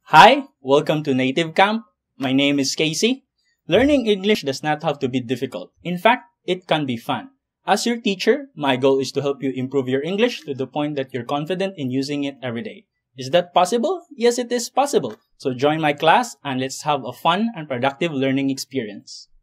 Hi, welcome to Native Camp. My name is Casey. Learning English does not have to be difficult. In fact, it can be fun. As your teacher, my goal is to help you improve your English to the point that you're confident in using it every day. Is that possible? Yes, it is possible. So join my class and let's have a fun and productive learning experience.